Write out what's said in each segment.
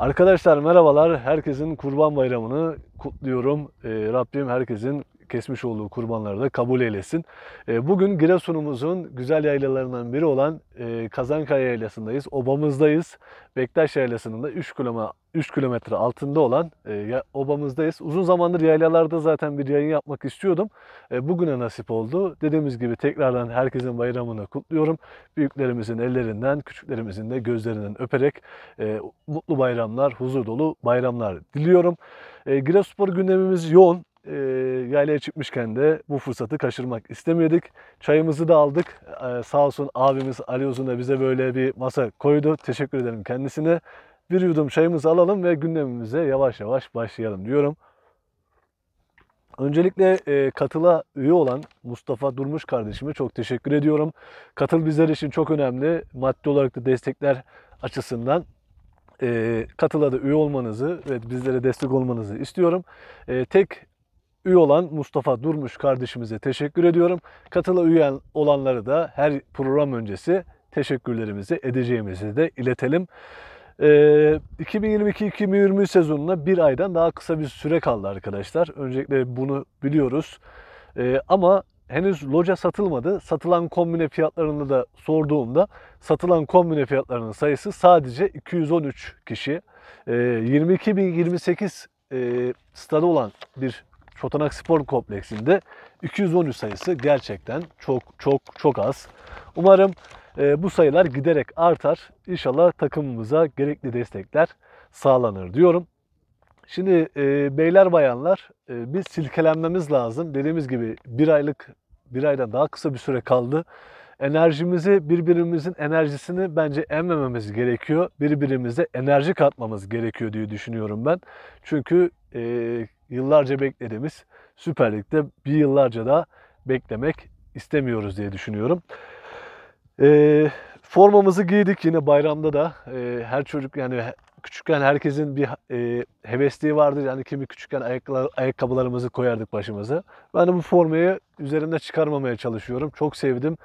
Arkadaşlar merhabalar. Herkesin Kurban Bayramı'nı kutluyorum. Rabbim herkesin kesmiş olduğu kurbanları da kabul eylesin. Bugün Giresun'umuzun güzel yaylalarından biri olan Kazankaya Yaylası'ndayız. Obamızdayız. Bektaş Yaylası'nın da 3 kilometre altında olan obamızdayız. Uzun zamandır yaylalarda zaten bir yayın yapmak istiyordum. Bugüne nasip oldu. Dediğimiz gibi tekrardan herkesin bayramını kutluyorum. Büyüklerimizin ellerinden, küçüklerimizin de gözlerinden öperek mutlu bayramlar, huzur dolu bayramlar diliyorum. Giresunspor gündemimiz yoğun. Yaylaya çıkmışken de bu fırsatı kaçırmak istemedik. Çayımızı da aldık. Sağ olsun abimiz Ali Uzun da bize böyle bir masa koydu. Teşekkür ederim kendisine. Bir yudum çayımızı alalım ve gündemimize yavaş yavaş başlayalım diyorum. Öncelikle Katıl'a üye olan Mustafa Durmuş kardeşime çok teşekkür ediyorum. Katıl bizler için çok önemli. Maddi olarak da destekler açısından Katıl'a da üye olmanızı ve bizlere destek olmanızı istiyorum. Tek üye olan Mustafa Durmuş kardeşimize teşekkür ediyorum. Katıla üye olanları da her program öncesi teşekkürlerimizi edeceğimizi de iletelim. 2022-2023 sezonuna bir aydan daha kısa bir süre kaldı arkadaşlar. Öncelikle bunu biliyoruz. Ama henüz loca satılmadı. Satılan kombine fiyatlarını da sorduğumda satılan kombine fiyatlarının sayısı sadece 213 kişi. 22.028 stadı olan bir Çotanak Spor Kompleksinde 213 sayısı gerçekten çok az. Umarım bu sayılar giderek artar. İnşallah takımımıza gerekli destekler sağlanır diyorum. Şimdi beyler bayanlar biz silkelenmemiz lazım. Dediğimiz gibi bir aydan daha kısa bir süre kaldı. Enerjimizi, birbirimizin enerjisini bence emmememiz gerekiyor. Birbirimize enerji katmamız gerekiyor diye düşünüyorum ben. Çünkü yıllarca beklediğimiz Süper Lig'de bir yıllarca da beklemek istemiyoruz diye düşünüyorum. Formamızı giydik yine bayramda da. Her çocuk yani küçükken herkesin bir hevesliği vardır. Yani kimi küçükken ayakkabılarımızı koyardık başımıza. Ben de bu formayı üzerimde çıkarmamaya çalışıyorum. Çok sevdim.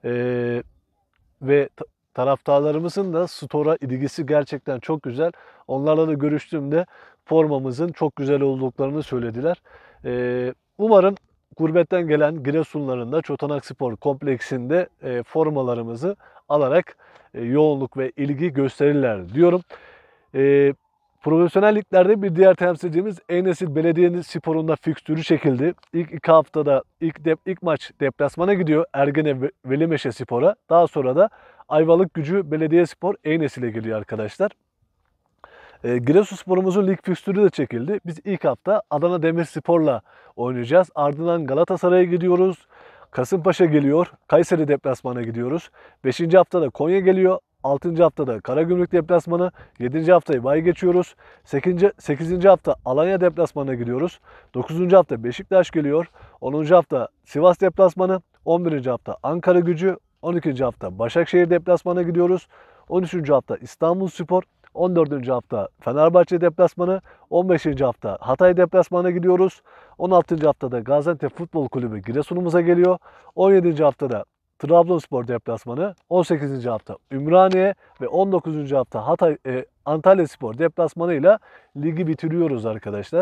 Ve taraftarlarımızın da Store'a ilgisi gerçekten çok güzel. Onlarla da görüştüğümde formamızın çok güzel olduklarını söylediler. Umarım gurbetten gelen Giresunların da Çotanak Spor Kompleksinde formalarımızı alarak yoğunluk ve ilgi gösterirler diyorum. Profesyonel liglerde bir diğer temsilcimiz Eynesil Belediyespor'unda fikstürü çekildi. İlk 2 haftada ilk maç deplasmana gidiyor Ergene Velimeşe Spor'a. Daha sonra da Ayvalık Gücü Belediyespor Eynesil'e geliyor arkadaşlar. Giresunspor'umuzun lig fikstürü de çekildi. Biz ilk hafta Adana Demirspor'la oynayacağız. Ardından Galatasaray'a gidiyoruz. Kasımpaşa geliyor. Kayseri deplasmana gidiyoruz. 5. haftada Konya geliyor. 6. haftada Karagümrük deplasmanı, 7. haftayı bay geçiyoruz. 8. hafta Alanya deplasmanına gidiyoruz. 9. hafta Beşiktaş geliyor. 10. hafta Sivas deplasmanı, 11. hafta Ankara Gücü, 12. hafta Başakşehir deplasmanına gidiyoruz. 13. hafta İstanbulspor, 14. hafta Fenerbahçe deplasmanı, 15. hafta Hatay deplasmanına gidiyoruz. 16. haftada Gaziantep Futbol Kulübü Giresun'umuza geliyor. 17. haftada Trabzonspor deplasmanı, 18. hafta Ümraniye ve 19. hafta Antalyaspor deplasmanıyla ligi bitiriyoruz arkadaşlar.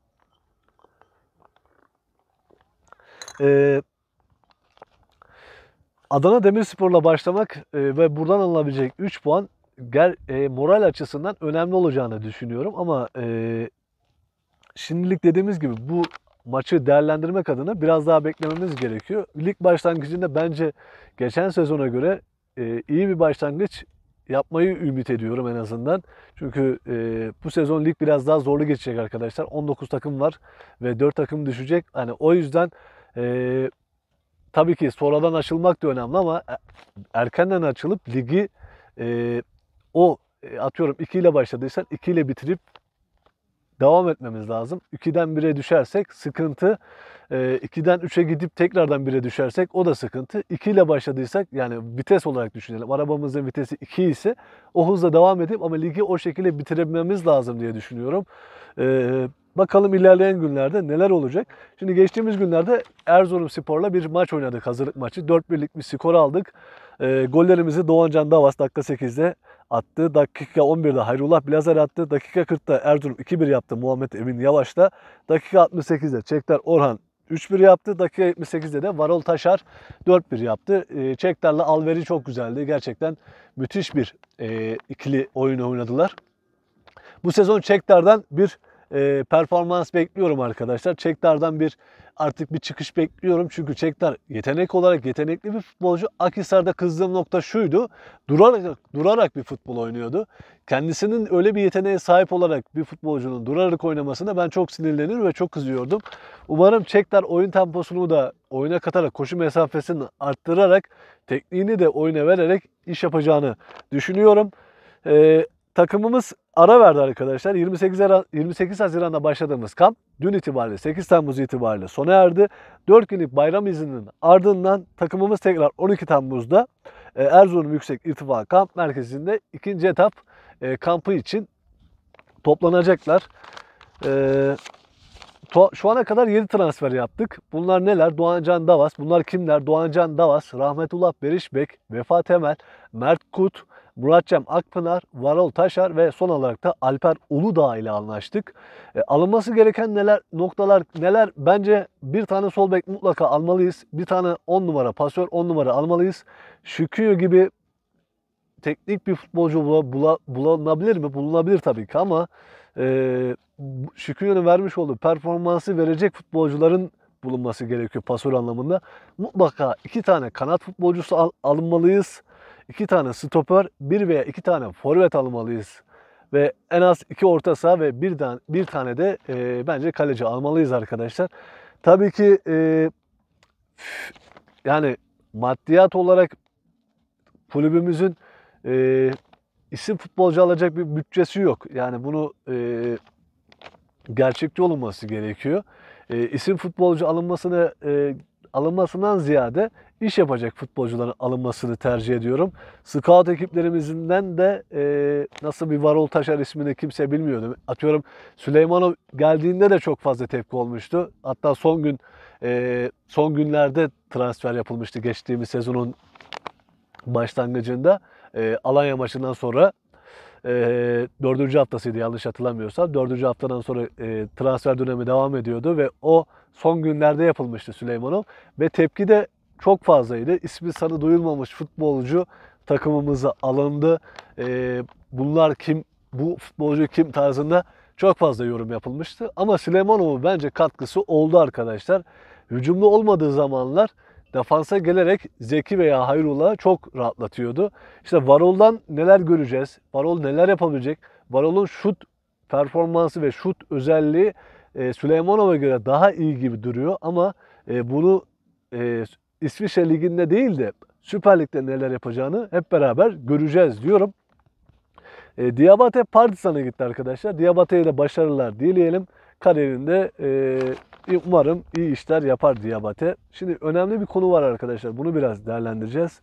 Adana Demirspor'la başlamak ve buradan alınabilecek 3 puan moral açısından önemli olacağını düşünüyorum. Ama şimdilik dediğimiz gibi bu maçı değerlendirmek adına biraz daha beklememiz gerekiyor. Lig başlangıcında bence geçen sezona göre iyi bir başlangıç yapmayı ümit ediyorum en azından. Çünkü bu sezon lig biraz daha zorlu geçecek arkadaşlar. 19 takım var ve 4 takım düşecek. Hani o yüzden tabii ki sonradan açılmak da önemli ama erkenden açılıp ligi atıyorum 2 ile başladıysan 2 ile bitirip devam etmemiz lazım. 2'den 1'e düşersek sıkıntı. 2'den 3'e gidip tekrardan 1'e düşersek o da sıkıntı. 2 ile başladıysak yani vites olarak düşünelim. Arabamızın vitesi 2 ise o hızla devam edip ama ligi o şekilde bitirebilmemiz lazım diye düşünüyorum. Bakalım ilerleyen günlerde neler olacak. Şimdi geçtiğimiz günlerde Erzurumspor'la bir maç oynadık. Hazırlık maçı. 4-1'lik bir skor aldık. Gollerimizi Doğancan Davas dakika 8'de attı. Dakika 11'de Hayrullah Bilazer attı. Dakika 40'ta Erzurum 2-1 yaptı Muhammed Emin Yavaş'ta. Dakika 68'de Çekler Orhan 3-1 yaptı. Dakika 78'de de Varol Taşar 4-1 yaptı. Çekler'le Alveri çok güzeldi. Gerçekten müthiş bir ikili oyun oynadılar. Bu sezon Çekler'den bir performans bekliyorum arkadaşlar. Çekler'den artık bir çıkış bekliyorum. Çünkü Çekler yetenek olarak yetenekli bir futbolcu. Akhisar'da kızdığım nokta şuydu. Durarak bir futbol oynuyordu. Kendisinin öyle bir yeteneğe sahip olarak bir futbolcunun durarak oynamasına ben çok sinirlenir ve çok kızıyordum. Umarım Çekler oyun temposunu da oyuna katarak, koşu mesafesini arttırarak, tekniğini de oyuna vererek iş yapacağını düşünüyorum. Takımımız ara verdi arkadaşlar. 28 Haziran'da başladığımız kamp dün itibariyle 8 Temmuz itibariyle sona erdi. 4 günlük bayram izninin ardından takımımız tekrar 12 Temmuz'da Erzurum Yüksek İrtifa Kamp Merkezi'nde ikinci etap kampı için toplanacaklar. Şu ana kadar 7 transfer yaptık. Bunlar neler? Doğancan Davas. Bunlar kimler? Doğancan Davas, Rahmetullah Berişbek, Vefa Temel, Mert Kut, Muratcem Akpınar, Varol Taşar ve son olarak da Alper Uludağ ile anlaştık. Alınması gereken noktalar neler? Bence bir tane sol bek mutlaka almalıyız. Bir tane 10 numara, pasör 10 numara almalıyız. Şükrü gibi teknik bir futbolcu bulunabilir mi? Bulunabilir tabii ki ama Şükrü'nün vermiş olduğu performansı verecek futbolcuların bulunması gerekiyor pasör anlamında. Mutlaka 2 tane kanat futbolcusu alınmalıyız. 2 tane stoper, 1 veya 2 tane forvet almalıyız. Ve en az 2 orta saha ve bir tane de bence kaleci almalıyız arkadaşlar. Tabii ki yani maddiyat olarak kulübümüzün isim futbolcu alacak bir bütçesi yok. Yani bunu gerçekçi olunması gerekiyor. İsim futbolcu alınmasından ziyade iş yapacak futbolcuların alınmasını tercih ediyorum. Scout ekiplerimizden de nasıl bir Varol Taşar ismini kimse bilmiyordu. Atıyorum Süleymanov geldiğinde de çok fazla tepki olmuştu. Hatta son günlerde transfer yapılmıştı geçtiğimiz sezonun başlangıcında. Alanya maçından sonra 4. haftasıydı yanlış hatırlamıyorsam. 4. haftadan sonra transfer dönemi devam ediyordu ve o son günlerde yapılmıştı Süleymanov. Ve tepki de çok fazlaydı. İsmi sanı duyulmamış futbolcu takımımıza alındı. Bunlar kim, bu futbolcu kim tarzında çok fazla yorum yapılmıştı. Ama Süleymanov'un bence katkısı oldu arkadaşlar. Hücumlu olmadığı zamanlar defansa gelerek Zeki veya Hayrullah'ı çok rahatlatıyordu. İşte Varol'dan neler göreceğiz? Varol neler yapabilecek? Varol'un şut performansı ve şut özelliği Süleymanov'a göre daha iyi gibi duruyor ama bunu İsviçre Ligi'nde değil de Süper Lig'de neler yapacağını hep beraber göreceğiz diyorum. Diabate Partizan'a gitti arkadaşlar. Diabate'ye de başarılar dileyelim. Kariyerinde umarım iyi işler yapar Diabate. Şimdi önemli bir konu var arkadaşlar. Bunu biraz değerlendireceğiz.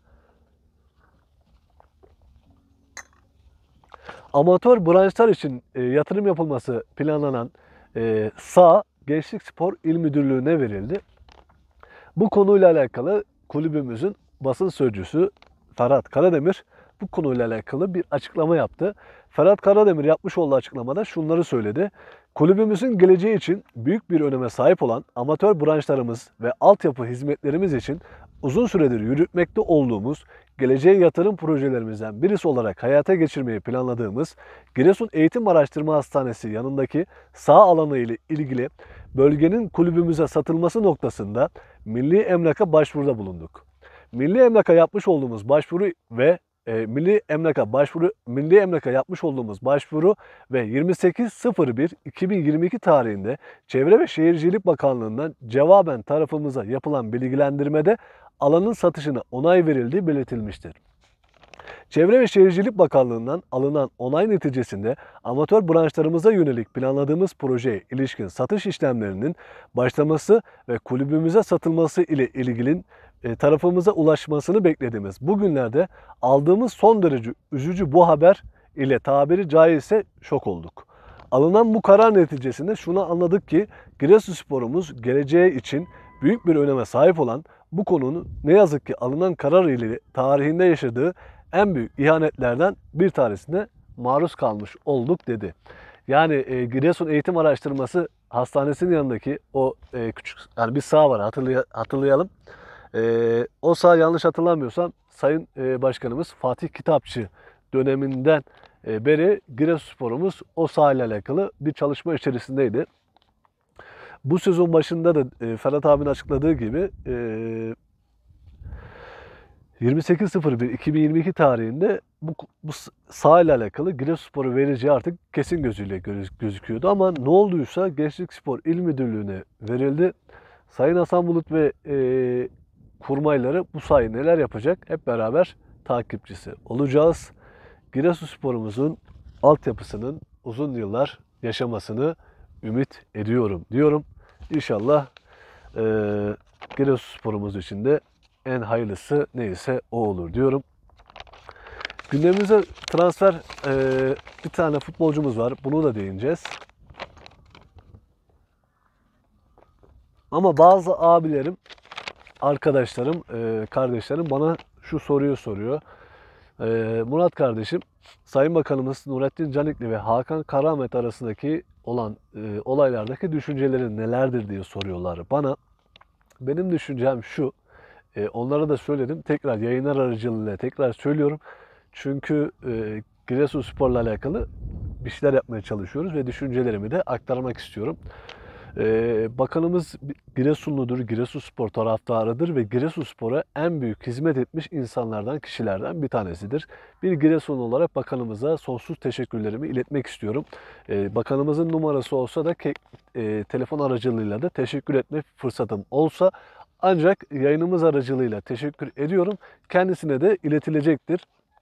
Amatör branşlar için yatırım yapılması planlanan SA Gençlik Spor İl Müdürlüğü'ne verildi. Bu konuyla alakalı kulübümüzün basın sözcüsü Ferhat Karademir bu konuyla alakalı bir açıklama yaptı. Ferhat Karademir yapmış olduğu açıklamada şunları söyledi. Kulübümüzün geleceği için büyük bir öneme sahip olan amatör branşlarımız ve altyapı hizmetlerimiz için uzun süredir yürütmekte olduğumuz geleceğe yatırım projelerimizden birisi olarak hayata geçirmeyi planladığımız Giresun Eğitim Araştırma Hastanesi yanındaki sağ alanı ile ilgili bölgenin kulübümüze satılması noktasında Milli Emlak'a başvuruda bulunduk. Milli Emlak'a yapmış olduğumuz başvuru ve Milli Emlak'a yapmış olduğumuz başvuru ve 28.01.2022 tarihinde Çevre ve Şehircilik Bakanlığı'ndan cevaben tarafımıza yapılan bilgilendirmede alanın satışına onay verildiği belirtilmiştir. Çevre ve Şehircilik Bakanlığı'ndan alınan onay neticesinde amatör branşlarımıza yönelik planladığımız projeye ilişkin satış işlemlerinin başlaması ve kulübümüze satılması ile ilgili tarafımıza ulaşmasını beklediğimiz bu günlerde aldığımız son derece üzücü bu haber ile tabiri caizse şok olduk. Alınan bu karar neticesinde şunu anladık ki Giresunspor'umuz geleceği için büyük bir öneme sahip olan bu konunun ne yazık ki alınan karar ile tarihinde yaşadığı en büyük ihanetlerden bir tanesine maruz kalmış olduk dedi. Yani Giresun Eğitim Araştırması Hastanesi'nin yanındaki o küçük yani bir saha var, hatırlayalım. O saha, yanlış hatırlamıyorsam, Sayın Başkanımız Fatih Kitapçı döneminden beri Giresunspor'umuz o sahayla alakalı bir çalışma içerisindeydi. Bu sezon başında da Ferhat abinin açıkladığı gibi 28.01.2022 tarihinde bu sahayla alakalı Giresunspor'a vereceği artık kesin gözüyle gözüküyordu. Ama ne olduysa Gençlik Spor İl Müdürlüğü'ne verildi. Sayın Hasan Bulut ve kurmayları bu sahayı neler yapacak hep beraber takipçisi olacağız. Giresunspor'umuzun altyapısının uzun yıllar yaşamasını ümit ediyorum diyorum. İnşallah Giresunspor'umuz için de en hayırlısı neyse o olur diyorum. Gündemimize transfer bir tane futbolcumuz var. Bunu da değineceğiz. Ama bazı abilerim, arkadaşlarım, kardeşlerim bana şu soruyu soruyor. Murat kardeşim, Sayın Bakanımız Nurettin Canikli ve Hakan Karaahmet arasındaki olan olaylardaki düşüncelerin nelerdir diye soruyorlar bana. Benim düşüncem şu, onlara da söyledim, tekrar yayınlar aracılığıyla tekrar söylüyorum. Çünkü Giresunspor'la alakalı bir şeyler yapmaya çalışıyoruz ve düşüncelerimi de aktarmak istiyorum. Bakanımız Giresunludur, Giresunspor taraftarıdır ve Giresunspor'a en büyük hizmet etmiş insanlardan, kişilerden bir tanesidir. Bir Giresunlu olarak bakanımıza sonsuz teşekkürlerimi iletmek istiyorum. Bakanımızın numarası olsa da telefon aracılığıyla da teşekkür etme fırsatım olsa, ancak yayınımız aracılığıyla teşekkür ediyorum. Kendisine de iletilecektir.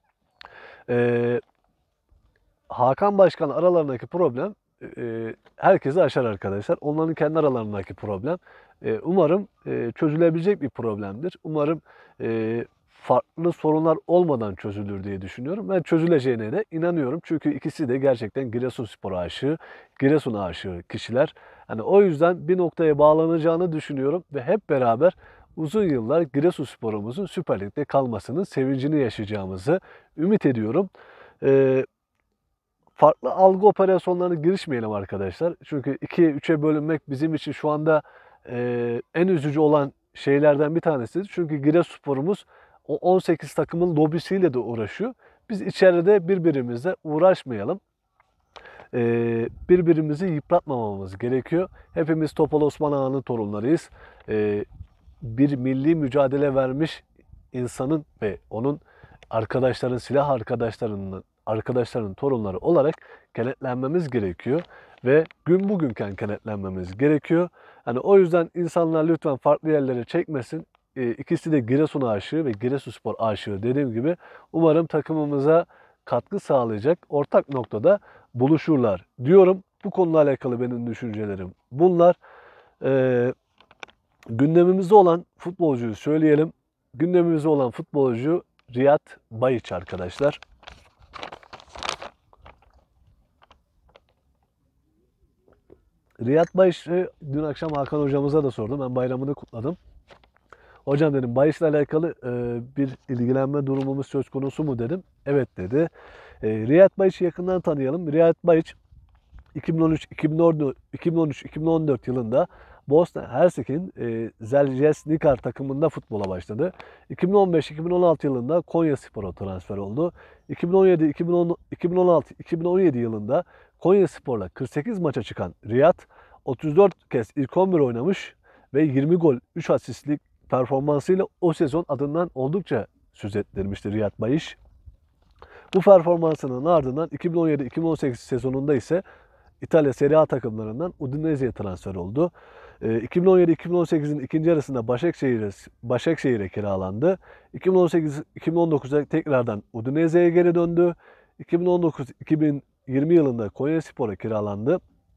Hakan Başkan aralarındaki problem herkesi aşar arkadaşlar. Onların kendi aralarındaki problem. Umarım çözülebilecek bir problemdir. Umarım farklı sorunlar olmadan çözülür diye düşünüyorum. Ben çözüleceğine de inanıyorum. Çünkü ikisi de gerçekten Giresunspor aşığı, Giresun aşığı kişiler. Yani o yüzden bir noktaya bağlanacağını düşünüyorum ve hep beraber uzun yıllar Giresunspor'umuzun Süper Lig'de kalmasının sevincini yaşayacağımızı ümit ediyorum. Farklı algı operasyonlarına girişmeyelim arkadaşlar. Çünkü 2'ye 3'e bölünmek bizim için şu anda en üzücü olan şeylerden bir tanesidir. Çünkü Giresunspor'umuz o 18 takımın lobisiyle de uğraşıyor. Biz içeride birbirimizle uğraşmayalım. Birbirimizi yıpratmamamız gerekiyor. Hepimiz Topal Osman Ağa'nın torunlarıyız. Bir milli mücadele vermiş insanın ve onun arkadaşların, silah arkadaşlarının torunları olarak kenetlenmemiz gerekiyor ve gün bugünken kenetlenmemiz gerekiyor. Yani o yüzden insanlar lütfen farklı yerlere çekmesin. İkisi de Giresun aşığı ve Giresunspor aşığı dediğim gibi. Umarım takımımıza katkı sağlayacak ortak noktada buluşurlar diyorum. Bu konuyla alakalı benim düşüncelerim bunlar. Gündemimizde olan futbolcuyu söyleyelim. Gündemimizde olan futbolcu Riyad Bayiç arkadaşlar. Riyad Bayiç'i dün akşam Hakan hocamıza da sordum. Ben bayramını kutladım. Hocam dedim, Bayiç'le alakalı bir ilgilenme durumumuz söz konusu mu dedim. Evet dedi. Riyad Bayiç'i yakından tanıyalım. Riyad Bayiç 2013-2014 yılında Bosna Hersek'in Zalgiris takımında futbola başladı. 2015-2016 yılında Konyaspor'a transfer oldu. 2016-2017 yılında Konyaspor'la 48 maça çıkan Riyad 34 kez ilk 11 oynamış ve 20 gol 3 asistlik performansıyla o sezon adından oldukça söz ettirmişti Riyad Bayiç. Bu performansının ardından 2017-2018 sezonunda ise İtalya Serie A takımlarından Udinese'ye transfer oldu. 2017-2018'in ikinci yarısında Başakşehir'e kiralandı. 2018-2019'da tekrardan Udinese'ye geri döndü. 2019-2020 yılında Konyaspor'a kiralandı.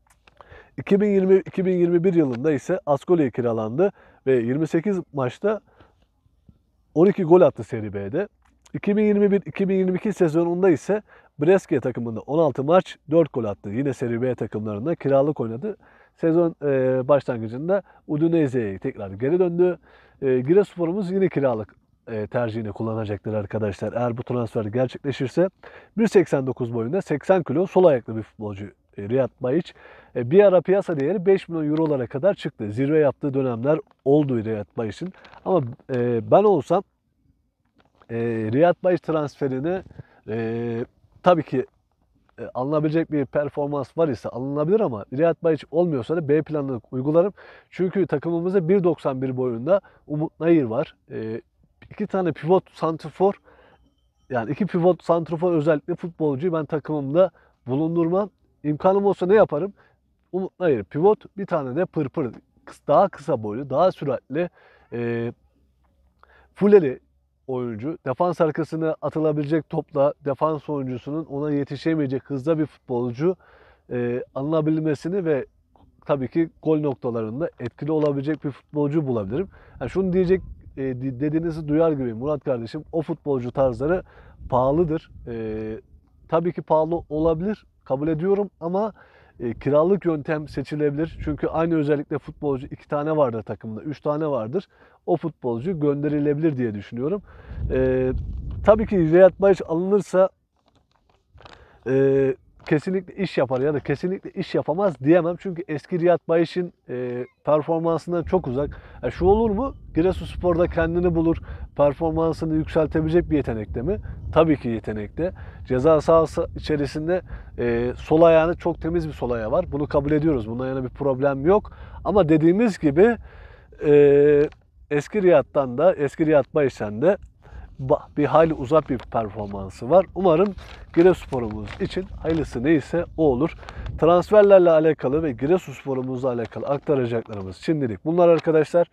2020-2021 yılında ise Ascoli'ye kiralandı ve 28 maçta 12 gol attı Serie B'de. 2021-2022 sezonunda ise Brescia takımında 16 maç 4 gol attı. Yine Serie B takımlarında kiralık oynadı. Sezon başlangıcında Udinese'ye tekrar geri döndü. Giresunspor'umuz yine kiralık tercihini kullanacaktır arkadaşlar. Eğer bu transfer gerçekleşirse 1.89 boyunda 80 kilo sol ayaklı bir futbolcu Riyad Bayiç. Bir ara piyasa değeri 5 milyon eurolara kadar çıktı. Zirve yaptığı dönemler oldu Riyad Bayiç'in. Ama ben olsam Riyad Bayiç transferini tabii ki alınabilecek bir performans var ise alınabilir ama Riyad Bayiç olmuyorsa da B planını uygularım. Çünkü takımımızda 1.91 boyunda Umut Nayır var. İki tane pivot santrfor, yani iki pivot santrfor özellikle futbolcuyu ben takımımda bulundurmam. İmkanım olsa ne yaparım? Umut Nayır pivot, bir tane de Pırpır, daha kısa boylu, daha süratli, fuleri oyuncu. Defans arkasına atılabilecek topla defans oyuncusunun ona yetişemeyecek hızda bir futbolcu alınabilmesini ve tabii ki gol noktalarında etkili olabilecek bir futbolcu bulabilirim. Yani şunu diyecek dediğinizi duyar gibi Murat kardeşim, o futbolcu tarzları pahalıdır. Tabii ki pahalı olabilir, kabul ediyorum ama kiralık yöntem seçilebilir. Çünkü aynı özellikle futbolcu 2 tane vardır takımda, 3 tane vardır. O futbolcu gönderilebilir diye düşünüyorum. Tabii ki Riyad Bayiç alınırsa kesinlikle iş yapar ya da kesinlikle iş yapamaz diyemem. Çünkü eski Riyad Bayiç'in performansından çok uzak. Şu olur mu? Giresunspor'da kendini bulur, performansını yükseltebilecek bir yetenekte mi? Tabii ki yetenekte. Ceza sahası içerisinde sol ayağını, çok temiz bir sol ayağı var. Bunu kabul ediyoruz. Bundan yana bir problem yok. Ama dediğimiz gibi eski Riyad'dan da, eski Riyad Bayiç'ten de bir hayli uzak bir performansı var. Umarım Giresunspor'umuz için hayırlısı neyse o olur. Transferlerle alakalı ve Giresunspor'umuzla alakalı aktaracaklarımız şimdilik bunlar arkadaşlar.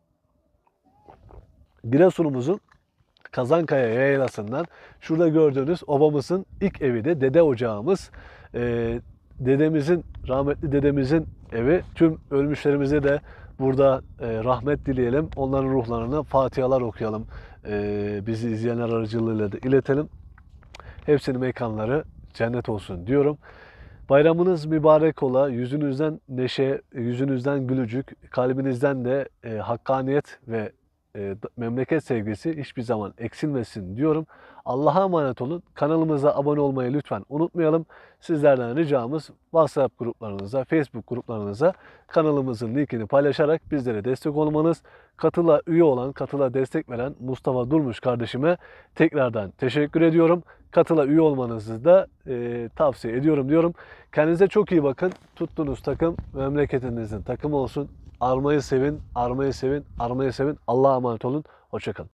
Giresun'umuzun Kazankaya Yaylası'ndan şurada gördüğünüz obamızın ilk evi de dede ocağımız. Dedemizin, rahmetli dedemizin evi. Tüm ölmüşlerimize de burada rahmet dileyelim. Onların ruhlarına fatihalar okuyalım. Bizi izleyenler aracılığıyla da iletelim. Hepsinin mekanları cennet olsun diyorum. Bayramınız mübarek ola. Yüzünüzden neşe, yüzünüzden gülücük, kalbinizden de hakkaniyet ve memleket sevgisi hiçbir zaman eksilmesin diyorum. Allah'a emanet olun. Kanalımıza abone olmayı lütfen unutmayalım. Sizlerden ricamız WhatsApp gruplarınıza, Facebook gruplarınıza kanalımızın linkini paylaşarak bizlere destek olmanız. Katıla üye olan, katıla destek veren Mustafa Durmuş kardeşime tekrardan teşekkür ediyorum. Katıla üye olmanızı da tavsiye ediyorum diyorum. Kendinize çok iyi bakın. Tuttuğunuz takım memleketinizin takımı olsun. Armayı sevin, armayı sevin, armayı sevin. Allah'a emanet olun. Hoşça kalın.